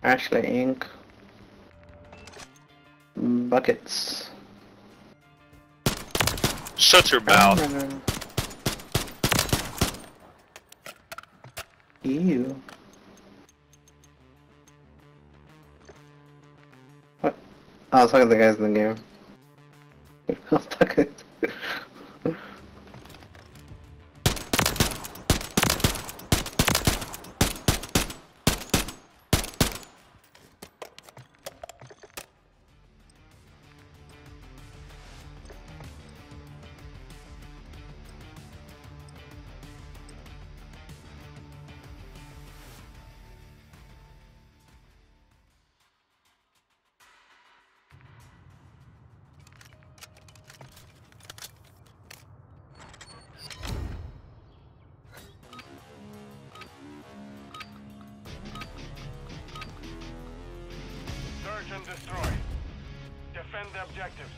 Ashley Inc. Buckets. Shut your mouth. Ew. What? I was talking to the guys in the game. I was talking. Search and destroy. Defend the objectives.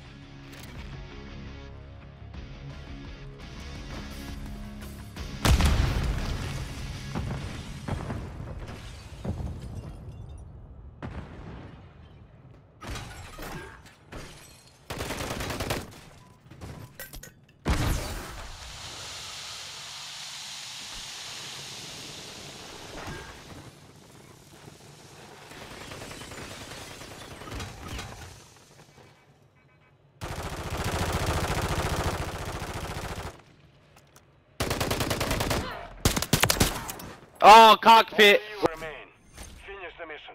Oh, cockpit. You remain. Finish the mission.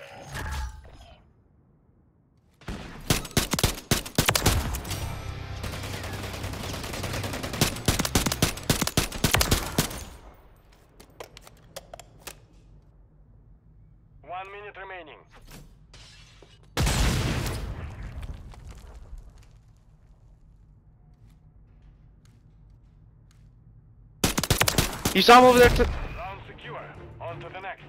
One minute remaining. You saw him over there too. Round secure. On to the next.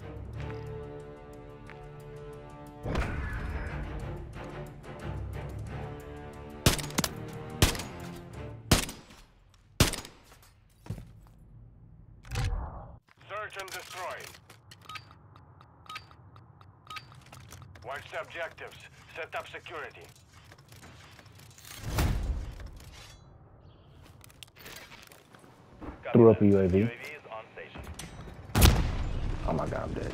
Search and destroy. Watch the objectives. Set up security. Threw up a UAV. UAV is on station. Oh my god, I'm dead.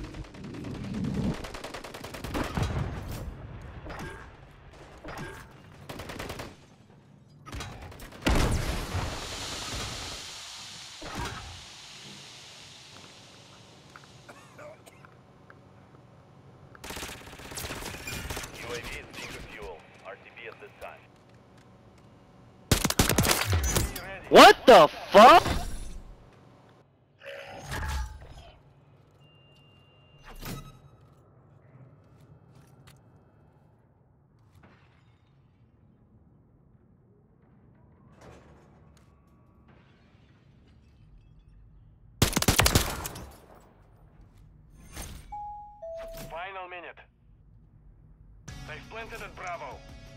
UAV is being refueled. RTB at this time. What the fuck? Final minute. They've planted at Bravo.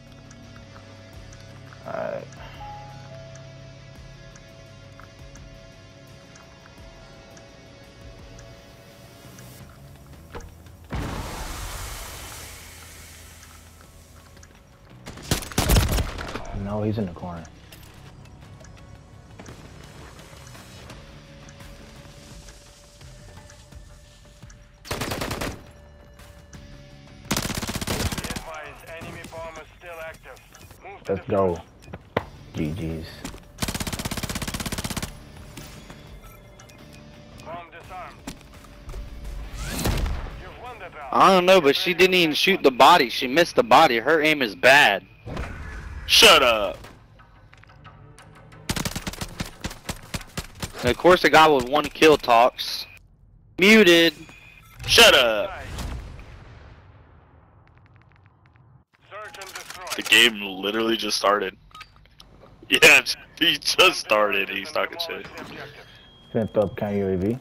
Alright. No, he's in the corner. Be advised, enemy bomb is still active. Move to Let's the go. GG's. bomb disarmed. You've won that round. I don't know, but she didn't even shoot the body. She missed the body. Her aim is bad. Shut up. And of course, the guy with 1 kill talks. Muted. Shut up. Search and destroy. The game literally just started. Yeah, he just started. He's talking shit. Demolish the objective. Sent up kind UAV.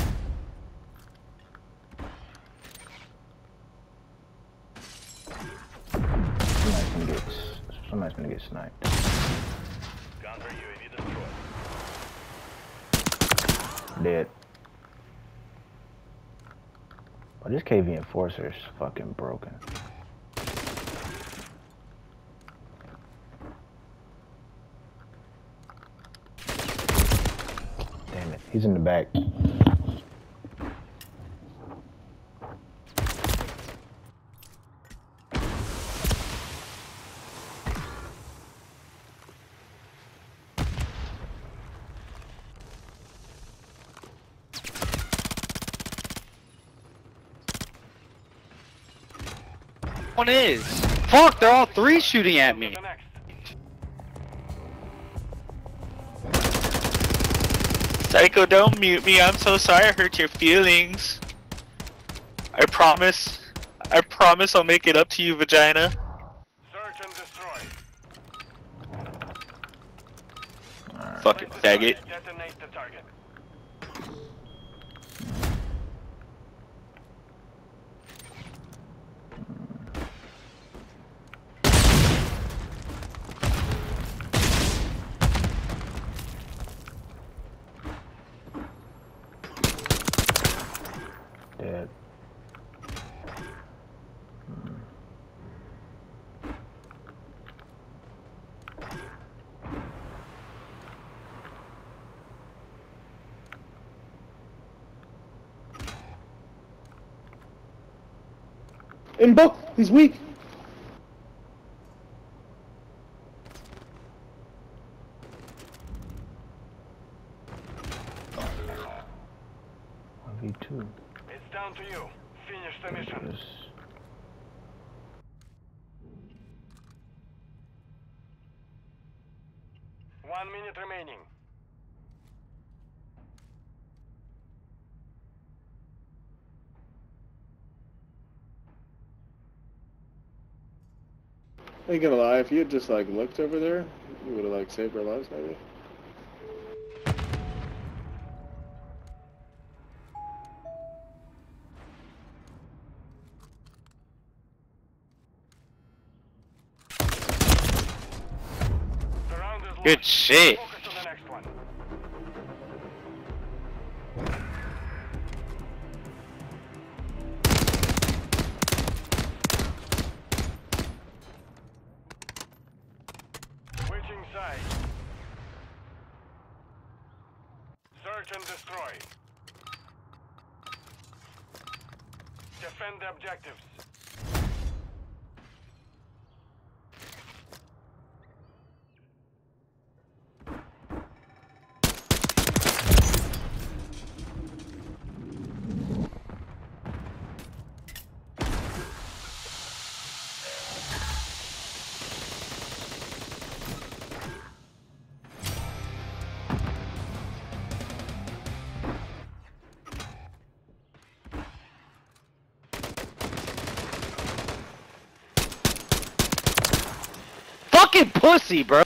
Somebody's gonna get sniped. Counter UAV destroyed. Dead. Oh, this KV Enforcer is fucking broken. Damn it, he's in the back. One is. Fuck, they're all three shooting at me. The next. Psycho, don't mute me. I'm so sorry I hurt your feelings. I promise I'll make it up to you, vagina. Search and destroy. Fucking Place the faggot. target. Detonate the target. Dead. In book, he's weak. V2. It's down to you. Finish the mission. Yes. 1 minute remaining. I ain't gonna lie, if you had just like looked over there, you would have like saved our lives maybe. The round is Good lost. shit. Focus on the next one. Switching sides. Search and destroy. Defend the objectives. Fucking pussy, bro.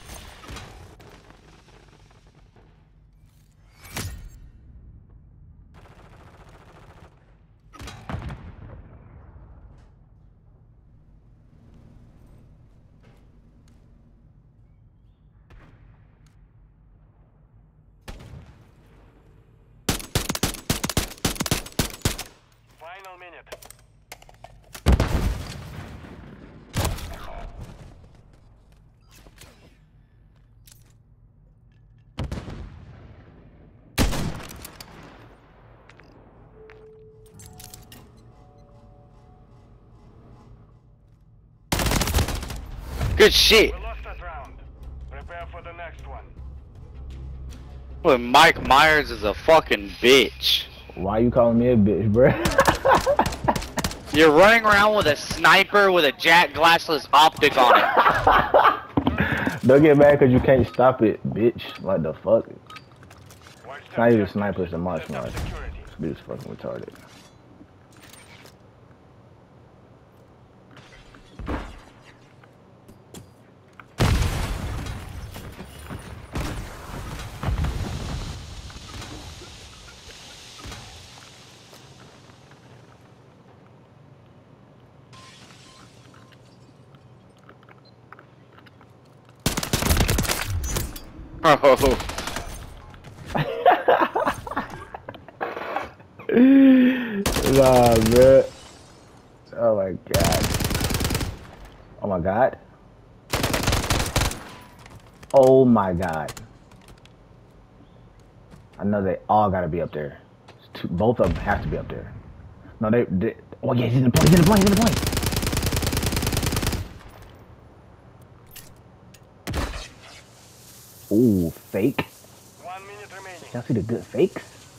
Final minute. Good shit. We lost that round. Prepare for the next one. Well, Mike Myers is a fucking bitch. Why you calling me a bitch, bruh? You're running around with a sniper with a Jack Glassless optic on it. Don't get mad because you can't stop it, bitch. What the fuck? Watch It's not even objectives. sniper, it's a marshmallow. Set up security. This dude's fucking retarded. Oh, Nah, bruh. Oh my god. Oh my god. I know they all gotta be up there. Both of them have to be up there. No, they oh yeah, he's in the point, he's in the point, he's in the point. Ooh, fake. 1 minute remaining. Y'all see the good fakes?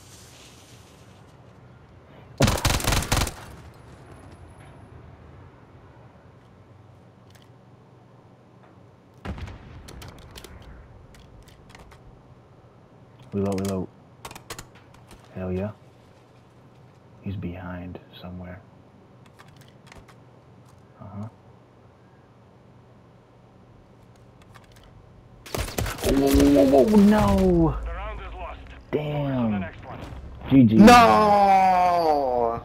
Reload, reload. Hell yeah. He's behind somewhere. Uh-huh. Oh, no! The round is lost. On the Damn. next one. GG. No!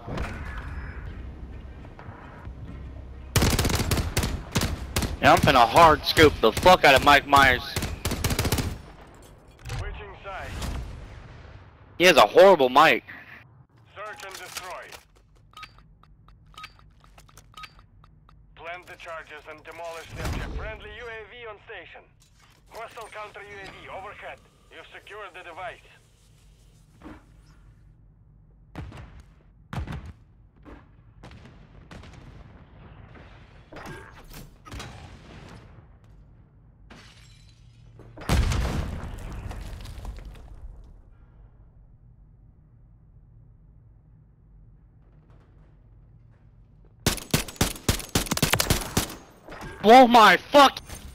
Yeah, I'm finna hard scope the fuck out of Mike Myers. Switching sides. He has a horrible mic. Search and destroy. Plant the charges and demolish the object. Friendly UAV on station. Hostile counter UAV overhead. You've secured the device. Oh my fuck!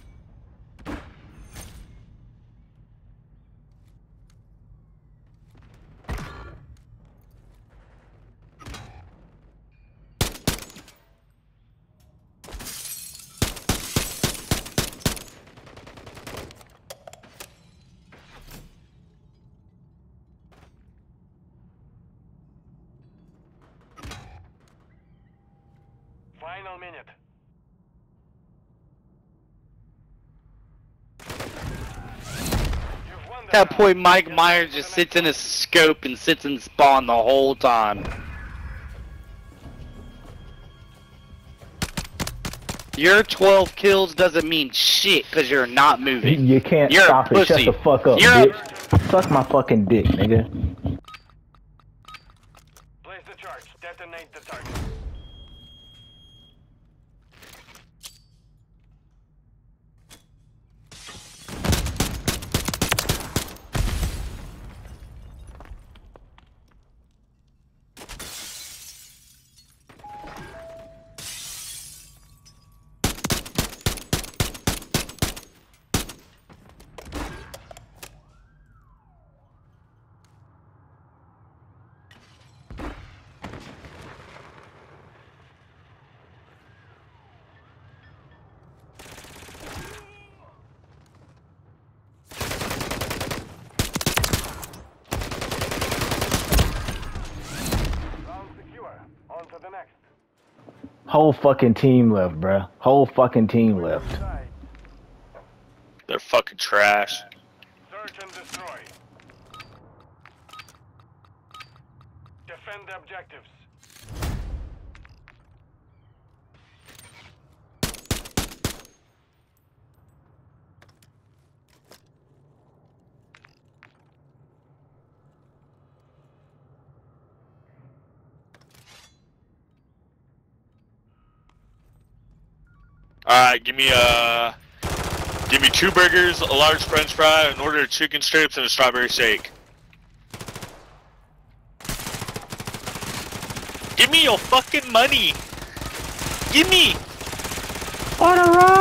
Final minute. You've won the That round. boy Mike Get Myers back to just the sits next in his scope and sits in spawn the whole time. Your 12 kills doesn't mean shit because you're not moving. You can't You're a stop it. Shut pussy. the fuck up, You're a- bitch. Suck my fucking dick, nigga. Place the charge. Detonate the target. Round secure. On to the next. Whole fucking team left, bruh. Whole fucking team left. Side. They're fucking trash. Search and destroy. Defend the objectives. Alright, give me 2 burgers, a large french fry, an order of chicken strips, and a strawberry shake. Give me your fucking money! Give me! On the road!